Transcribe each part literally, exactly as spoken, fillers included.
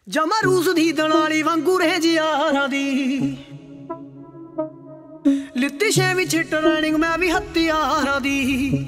ਜਮਾ ਰੂਸ ਦੀ ਦਲਾਲੀ ਵਾਂਗੂ ਰਹੇ ਜਿਆਰਾਂ ਦੀ ਲਿੱਤੀ ਛੇ ਵਿੱਚ ਟ੍ਰੇਨਿੰਗ ਮੈਂ ਵੀ ਹਥਿਆਰਾਂ ਦੀ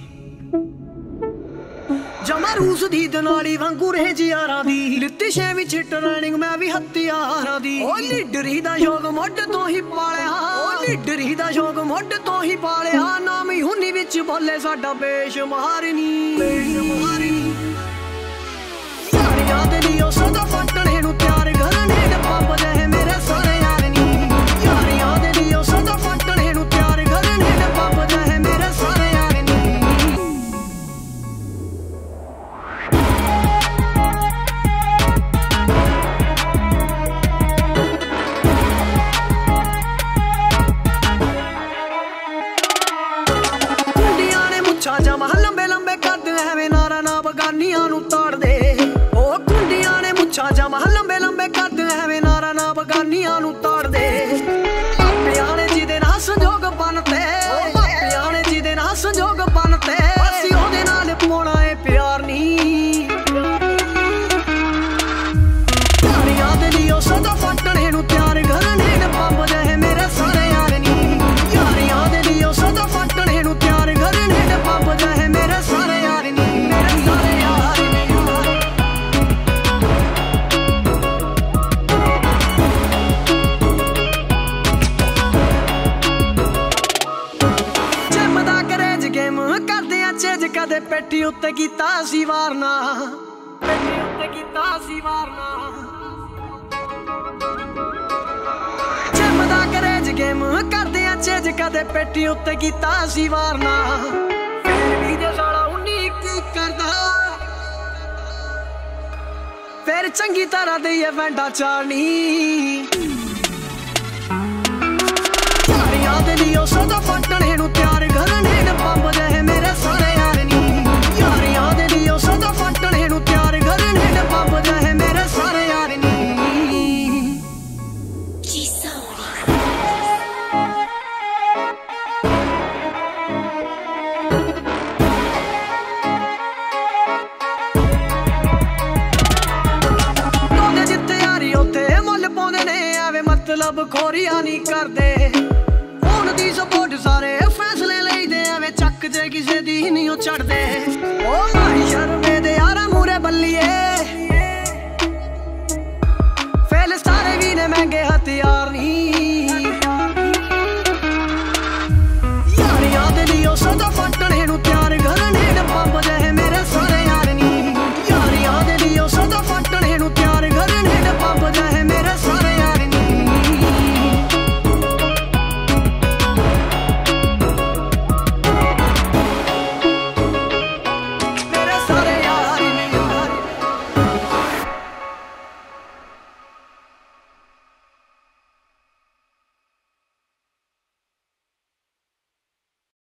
ਜਮਾ ਰੂਸ ਦੀ ਦਲਾਲੀ ਵਾਂਗੂ ਰਹੇ ਜਿਆਰਾਂ ਦੀ ਲਿੱਤੀ ਛੇ ਵਿੱਚ ਟ੍ਰੇਨਿੰਗ ਮੈਂ ਵੀ ਹਥਿਆਰਾਂ ਦੀ ਉਹ ਲੀਡਰੀ ਦਾ ਯੋਗ ਮੁੱਢ ਤੋਂ ਹੀ ਪਾਲਿਆ ਉਹ ਲੀਡਰੀ ਦਾ ਯੋਗ ਮੁੱਢ ਤੋਂ ਹੀ ਪਾਲਿਆ ਨਾਮ ਹੀ ਹੁਨੀ ਵਿੱਚ ਬੋਲੇ ਸਾਡਾ ਬੇਸ਼ੁਮਾਰ ਨੀ ਬੇਸ਼ੁਮਾਰ ਨੀ ਯਾਰੀਆਂ ਦੇ ਲਈ ਉਹ ਸਦਾ ਫੱਟਣੇ ਨੂੰ ਤਿਆਰ ਘਰਨੇ ਦੇ ਪੰਪ ਜਿਹੇ ਮੇਰੇ ਸਾਰੇ ਯਾਰ ਨੀ ਯਾਰੀਆਂ ਦੇ ਲਈ ਉਹ ਸਦਾ ਫੱਟਣੇ ਨੂੰ ਤਿਆਰ ਘਰਨੇ ਦੇ ਪੰਪ ਜਿਹੇ ਮੇਰੇ ਸਾਰੇ ਯਾਰ ਨੀ ਕੁੰਡੀਆਂ ਨੇ ਮੁੱਛਾਂ ਜਮਾ ਲੰਬੇ ਲੰਬੇ ਕਰਦੇ ਐਵੇਂ ਨਾਰਾ ਨਾ ਬਗਾਨੀਆਂ ਨੂੰ ਤਾੜਦੇ ਜਮਾ ਲੰਬੇ ਲੰਬੇ ਕਰਦੇ ਐਵੇਂ ਨਾਰਾ ਨਾ ਬਗਾਨੀਆਂ ਨੂੰ ਤਾੜਦੇ ਮਾਪਿਆਂ ਨੇ ਜਿਹਦੇ ਨਾਲ ਸੰਜੋਗ ਬਣਤੇ ਮਾਪਿਆਂ ਨੇ ਜਿਹਦੇ ਨਾਲ ਸੰਜੋਗ ਬਣਤੇ ਅਸੀਂ ਉਹਦੇ ਨਾਲ ਪਾਉਣਾ ਏ ਪਿਆਰ ਨੀ ਯਾਰੀਆਂ ਦੇ ਲਈ ਉਹ ਸਦਾ ਫੱਟਣੇ ਨੂੰ ਤਿਆਰ ਘਰਨੇ ਦੇ ਪੰਪ ਜਿਹੇ ਮੇਰੇ ਸਾਰੇ ਯਾਰ ਨੀ ਯਾਰੀਆਂ ਦੇ ਲਈ ਉਹ ਸਦਾ ਫੱਟਣੇ ਨੂੰ ਤਿਆਰ ਘਰਨੇ ਦੇ ਪੰਪ ਜਿਹੇ ਮੇਰੇ ਸਾਰੇ ਯਾਰ ਨੀ ਮੇਰੇ ਸਾਰੇ ਯਾਰ ਨੀ ਚੇਜ ਕਦੇ ਪੇਟੀ ਉੱਤੇ ਕੀਤਾ ਸੀ ਵਾਰਨਾ ਪੇਟੀ ਉੱਤੇ ਕੀਤਾ ਸੀ ਵਾਰਨਾ ਜੰਮਦਾ ਕਰੇਜ ਗੇਮ ਕਰਦੇ ਆ ਚੇਜ ਕਦੇ ਪੇਟੀ ਉੱਤੇ ਕੀਤਾ ਸੀ ਵਾਰਨਾ ਫਿਰ ਵੀ ਜੇ ਸਾਲਾ ਉਨੀ ਕੀ ਕਰਦਾ ਫਿਰ ਚੰਗੀ ਤਰ੍ਹਾਂ ਦਈਏ ਵੈਂਡਾ ਚਾਣੀ ਯਾਰੀਆਂ ਦੇ ਲਈ ਉਹ ਸਦਾ ਫੱਟਣੇ ਨੂੰ ਤਿਆਰ ਘਰਨੇ ਦੇ ਪੰਪ ਜਿਹੇ ਮੇਰੇ ਸਾਰੇ ਯਾਰ ਨੀ ਯਾਰੀਆਂ ਦੇ ਲਈ ਉਹ ਸਦਾ ਫੱਟਣੇ ਨੂੰ ਤਿਆਰ ਘਰਨੇ ਦੇ ਪੰਪ ਜਿਹੇ ਮੇਰੇ ਸਾਰੇ ਯਾਰ ਨੀ ਪਾਉਂਦੇ ਜਿੱਥੇ ਯਾਰੀ ਉੱਥੇ ਮੁੱਲ ਪਾਉਂਦੇ ਨੇ ਐਵੇਂ ਮਤਲਬ ਖੋਰੀਆਂ ਨਹੀਂ ਕਰਦੇ ਹੁਣ ਦੀ ਸਪੋਰਟ ਸਾਰੇ ਫੈਸਲੇ ਲਈਦੇ ਐਵੇਂ ਚੱਕ ਜੇ ਕਿਸੇ ਦੀ ਨਹੀਂ ਉਹ ਛੱਡਦੇ